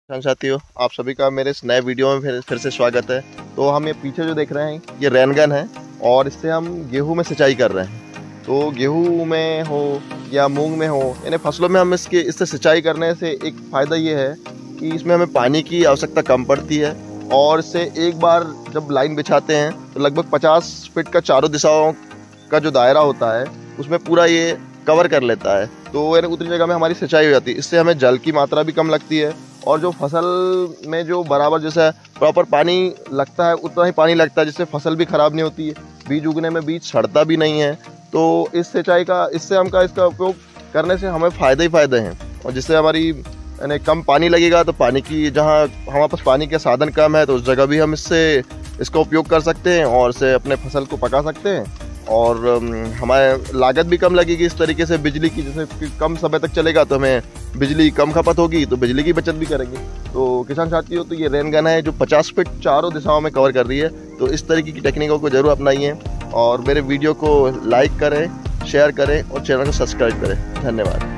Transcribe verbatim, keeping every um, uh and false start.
किसान साथियों, आप सभी का मेरे इस नए वीडियो में फिर फिर से स्वागत है। तो हम ये पीछे जो देख रहे हैं ये रेन गन है और इससे हम गेहूं में सिंचाई कर रहे हैं। तो गेहूं में हो या मूंग में हो, यानी फसलों में हम इसके इससे सिंचाई करने से एक फ़ायदा ये है कि इसमें हमें पानी की आवश्यकता कम पड़ती है और इससे एक बार जब लाइन बिछाते हैं तो लगभग पचास फीट का चारों दिशाओं का जो दायरा होता है उसमें पूरा ये कवर कर लेता है। तो यानी उतनी जगह में हमारी सिंचाई हो जाती है। इससे हमें जल की मात्रा भी कम लगती है और जो फसल में जो बराबर जैसा प्रॉपर पानी लगता है उतना ही पानी लगता है, जिससे फसल भी ख़राब नहीं होती है, बीज उगने में बीज सड़ता भी नहीं है। तो इस सिंचाई का इससे हम का इसका उपयोग करने से हमें फ़ायदे ही फ़ायदे हैं। और जिससे हमारी यानी कम पानी लगेगा तो पानी की जहाँ हमारे पास पानी के साधन कम है तो उस जगह भी हम इससे इसका उपयोग कर सकते हैं और इससे अपने फसल को पका सकते हैं और हमारे लागत भी कम लगेगी। इस तरीके से बिजली की जैसे कम समय तक चलेगा तो हमें बिजली कम खपत होगी, तो बिजली की बचत भी करेंगे। तो किसान साथियों, तो ये रेन गन है जो पचास फीट चारों दिशाओं में कवर कर रही है। तो इस तरीके की टेक्निकों को जरूर अपनाइए और मेरे वीडियो को लाइक करें, शेयर करें और चैनल को सब्सक्राइब करें। धन्यवाद।